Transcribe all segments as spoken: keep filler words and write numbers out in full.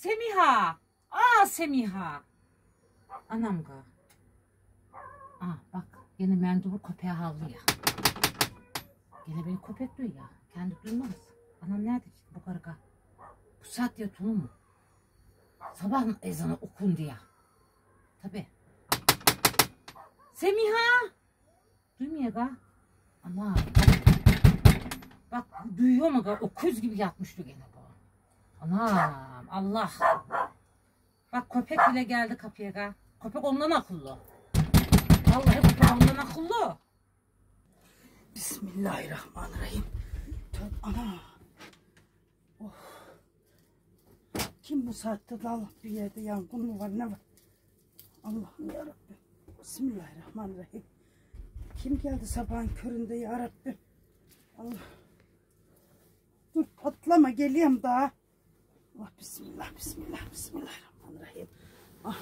Semiha. Aa Semiha. Anam ga. Aa bak yine mendubur köpeğe havlıyor. Yine beni köpek duyuyor ya. Kendi duymaz. Anam nerede ki bu karga? Bu saat yatıyor mu? Sabah ezanı okun diye. Tabii. Semiha. Duymuyor ga. Ama bak duyuyor mu ga? Öküz gibi yatmıştı gene bu. Anam Allah. Bak köpek bile geldi kapıya ga. Köpek ondan akıllı. Vallahi köpek ondan akıllı. Bismillahirrahmanirrahim. Ana. Oh. Kim bu saatte dal bir yerde yangın mı var ne var? Allah'ım yarabbim. Bismillahirrahmanirrahim. Kim geldi sabahın köründe yarabbim? Allah. Dur patlama geliyorum daha. Allah bismillah bismillah bismillahirrahmanirrahim. Ah.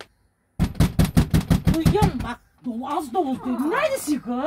Duyuyor musun bak? Dolu az dolu diyor. Neredesin kız?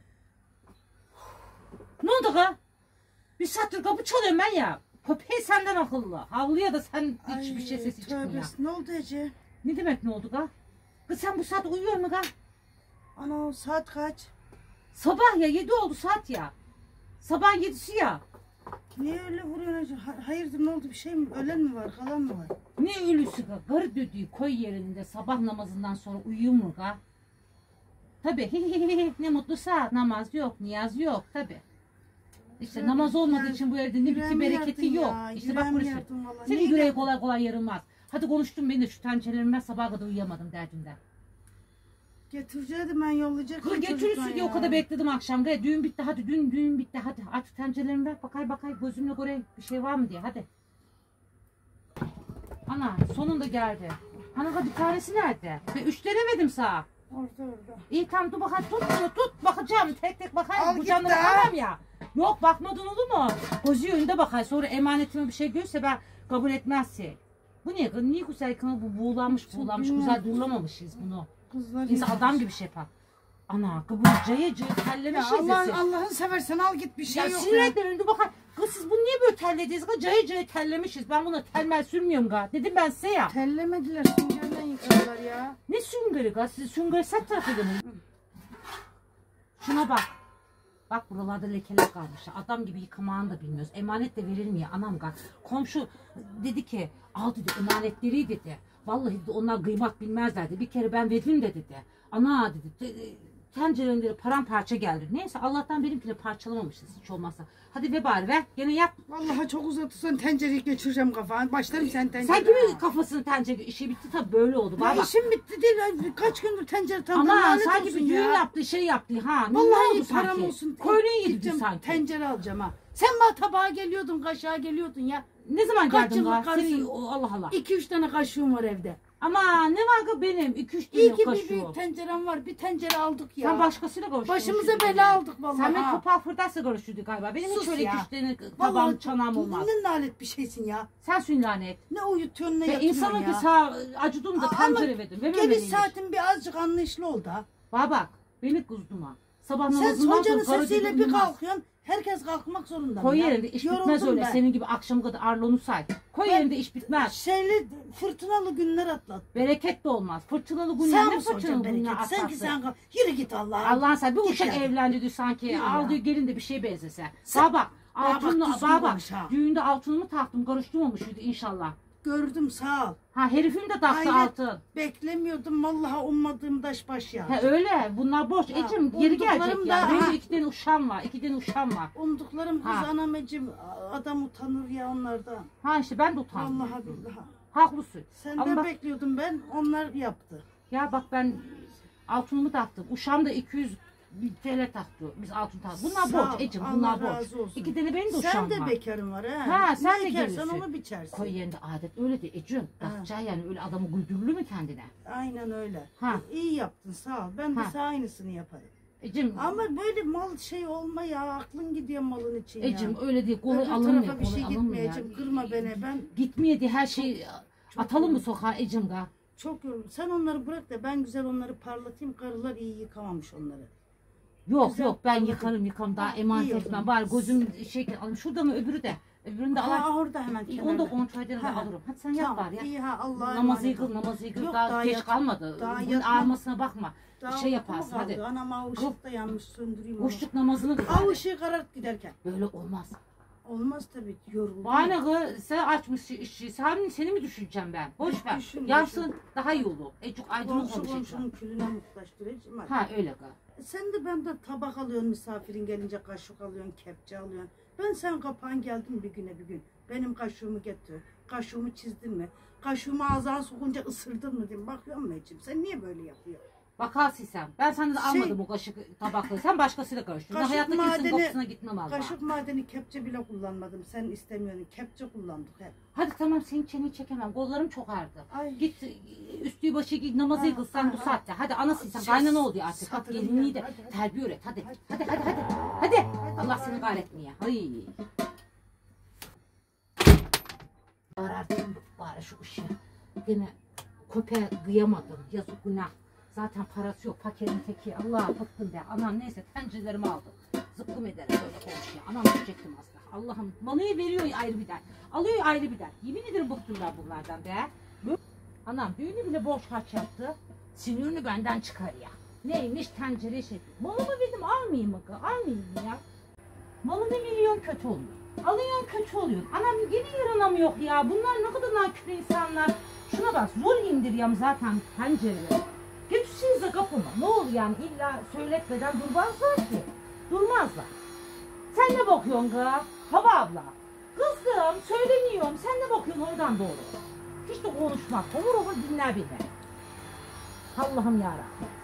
Ne oldu kız? Bir saattir kapı çalıyorum ben ya. Köpeği senden akıllı. Havluya da sen hiçbir şey sesi çıkmıyor. Tövbesi ne oldu Ece? Ne demek ne oldu kız? Kız sen bu saat uyuyor mu kız? Ana saat kaç? Sabah ya yedi oldu saat ya. Sabah yedisi ya. Niye öyle vuruyorsun? Hayırdır ne oldu bir şey mi? Ölen mi var? Kalan mı var? Ne ölüsü kız? Garı dödüğü koy yerinde sabah namazından sonra uyuyor mu kız? Tabii ne mutlu saat namaz yok, niyaz yok tabii. İşte ya, namaz olmadığı için bu evde ne bir bereketi yok. Ya, işte bak burası. Senin yüreği kolay kolay yarılmaz. Hadi konuştum ben de şu tencerelerime sabaha kadar uyuyamadım derdimden. Getireceğim ben yollayacaktım. Kız getirirsin diye o kadar bekledim akşam. Gel düğün bitti hadi düğün düğün bitti hadi. Artık tencerelerimi ver bakay bakay gözümle göreyim bir şey var mı diye hadi. Ana sonunda geldi. Ana bir tanesi nerede? Ben üç denemedim sağa. Orada orada. İyi tamam dur bakayım tut bunu tut bakacağım tek tek bakayım. Al Bu git canlı daha. bakamam ya. Yok bakmadın olur mu? Gözü önünde bakayım sonra emanetime bir şey görürse ben kabul etmezse. Bu ne? Niye güzel kına bu buğulanmış buğulanmış güzel durulamamışız bunu. Kızlar İnsan yemiş. adam gibi şey yapar. Ana kıvır cayı cayı terlemişiz ya. Allah, Allah'ını seversen al git bir şey ya yok sinir ya. etme önünde bakayım. Kız siz bunu niye böyle terlediniz? Kız cayı cayı terlemişiz. Ben buna telmel sürmüyorum ga. Dedim ben size ya. Tellemediler süngerden yıkadılar ya. Ne süngeri ga? Siz süngeri set tarafı değil mi? Şuna bak. Bak buralarda lekeler kalmış. Adam gibi yıkamağını da bilmiyoruz. Emanet de verilmiyor anam ga. Komşu dedi ki al dedi emanetleri dedi. Vallahi dedi onlar kıymak bilmezlerdi. Bir kere ben verdim de dedi. Ana dedi. Tencereleri paramparça geldi. Neyse Allah'tan benimkini parçalamamışız hiç olmazsa. Hadi ver bari ver. Gene yap. Vallahi çok uzatırsan tencereyi geçireceğim kafana. Başlarım sen tencere. Sen kimin kafasını tencere işi bitti tabii böyle oldu. Ya baba. işim bitti değil. Kaç gündür tencere tanıdım. Ama sanki bir düğün yaptı şey yaptı ha. Vallahi ne oldu param sanki? olsun. Koyunu yedin Gideceğim, sanki. tencere alacağım ha. Sen bana tabağa geliyordun, kaşığa geliyordun ya. Ne zaman Kaç geldin yıllık ga? Senin karısın? o- Allah Allah. İki üç tane kaşığım var evde. Ama ne var ki benim? iki üç İyi tane ki bir kaşığı. büyük tencerem var. Bir tencere aldık ya. Sen başkasıyla görüştün. Başımıza bela aldık vallahi. Sen benim ha. kapağı fırdatsa görüştürdük galiba. Benim Sus hiç öyle ya. iki üç tane Vallahi tabağım çanağım olmaz. Ne lanet bir şeysin ya. Sen sün lanet. Ne uyutuyorsun ne Ve yatıyorsun insanın ya. ki sağ acıdım da Ama tencere verdim. Ve Geliş saatin bir azıcık anlayışlı oldu ha. Bana bak beni kızdırma. Sabah Sen namazından hocanın sonra karı sesiyle gibi bir uyumaz. kalkıyorsun. Herkes kalkmak zorunda. Koy ya. yerinde iş Yoruldum bitmez öyle. ben. Senin gibi akşam kadar arlonu say. Koy Ben- yerinde iş bitmez. Şeyli fırtınalı günler atlat. Bereket de olmaz. Fırtınalı günler Sen ne mi fırtınalı soracaksın günler bereket? Sen ki atlarsın. sen kalk. Yürü git Allah'a. Allah'ın sen bir Git uşak ya. evlendi diyor sanki. Yürü Aldığı ya. gelin de bir şey benzese. Sen- Bana bak. Bana bak, Altınlı, düzgün bana bak. konuş ha. Düğünde altınımı taktım. Karıştırmamışydı inşallah. Gördüm sağ ol. Ha herifim de taktı Hayret, altın. beklemiyordum vallahi ummadığım taş baş ya. Ha öyle. Bunlar boş. Ha, Ecim geri gelecek umduklarım ya. da- Benim ha. de iki tane uşağım var. iki tane uşağım var. Umduklarım kız Ha. anamecim adam utanır ya onlardan. Ha işte ben de utandım. Vallahi billahi. Haklısın. Senden Ama bak, bekliyordum ben onlar yaptı. ya bak ben altınımı taktım. Uşağım da iki yüz T L taktı. Biz altın taktık. Bunlar Sağ ol, borç Ecim. Allah Bunlar borç. razı olsun. İki tane benim de Sen uşağım de var. bekarın var ha. Ha, sen ne de ekersen gelirsin. onu biçersin. Koy yerinde adet öyle de Ecim. Bakacağı yani öyle adamı güldürülür mü kendine? Aynen öyle. Ha. İyi yaptın sağ ol. Ben de Ha. sana aynısını yaparım. Ecim, Ama böyle mal şey olma ya. Aklın gidiyor malın için ya. Ecim öyle değil. Kolay Öbür alınmıyor. tarafa bir Kolay şey alınmıyor. gitmeyeceğim. Kırma beni. Ben Gitmeye diye her şeyi atalım mı sokağa Ecim ga? çok yoruldum. Sen onları bırak da ben güzel onları parlatayım. Karılar iyi yıkamamış onları. Yok Güzel, yok ben anladım. yıkarım yıkarım daha Ha, emanet iyi o etmem. zaman. Bari gözüm şey alayım. Şurada mı öbürü de Öbürünü de Ha, alır. orada hemen İyi, kenarda. onu da kontrol ederim de Ha, alırım. Hadi sen yat Tamam, bari ya. iyi ha Allah'a Namazı emanet ol. yıkıl, namazı yıkıl. Yok, Daha, daha geç yat- kalmadı. daha Bunun yatmam. ağlamasına bakma. Daha şey uykum yaparsın, kaldı. hadi. Anam ha ışık da yanmış, söndüreyim onu. Kuşluk namazını kıl. Av ışığı karart giderken. Böyle olmaz. Olmaz tabii, yoruldum. Bana kız sen açmışsın işi. Sen, seni mi düşüneceğim ben? Boş ver. Düşün, Yansın düşün. daha iyi olur. Ecuk aydınlık Komşu konuşacağım. komşunun külüne muhtaçtır Ecim. Ha öyle kız. Sen de benden tabak alıyorsun, misafirin gelince kaşık alıyorsun, kepçe alıyorsun. Ben sen kapağın geldin bir güne bir gün. Benim kaşığımı getir. Kaşığımı çizdin mi? Kaşığımı ağzına sokunca ısırdın mı diyeyim. Bakıyor musun Ecim? Sen niye böyle yapıyorsun? Bakarsın sen. Ben senden de Şey- almadım o kaşık tabakları. Sen başkasıyla karıştırdın. Kaşık Hayatta kimsenin madeni- kokusuna gitmem Allah. Kaşık madeni kepçe bile kullanmadım. Sen istemiyorsun. Kepçe kullandık hep. Hadi tamam senin çeneni çekemem. Kollarım çok ağrıdı. Ay. Git üstü başı git namazı Ha, yıkılsan bu ha, saatte. Hadi anasın sen Şey, kaynana ol diye artık. Hadi satırım gelinliği de geldi. Hadi, hadi. terbiye öğret. Hadi Hadi. hadi hadi hadi. Hadi. Allah seni kahretmeye. Ay. Arardım bari şu ışığı. Yine köpeğe kıyamadım. Yazık günah. Zaten parası yok. Fakirin teki. Allah bıktım be. Anam neyse tencerelerimi aldım. Zıkkım ederim böyle komşuya. Anam düşecektim az daha. Allah'ım manıyı veriyor ayrı bir dert. Alıyor ayrı bir dert. Yemin ederim bıktım ben bunlardan be. Böyle- Anam düğünü bile borç harç yaptı. Sinirini benden çıkar ya. Neymiş tencere şey. Malımı dedim almayayım mı? Almayayım mı ya? Malını milyon kötü oluyor. Alıyorsun kötü oluyor. Anam yeni yaranam yok ya. Bunlar ne kadar nankör insanlar. Şuna bak zor indiriyorum zaten tencereleri. Götürsenize kapıma. Ne olur yani illa söyletmeden durmazlar ki. Durmazlar. Sen ne bakıyorsun kız? Hava abla. Kızım söyleniyorum. Sen ne bakıyorsun oradan doğru. Hiç de konuşmaz. Olur olur dinler beni. Allah'ım yarabbim.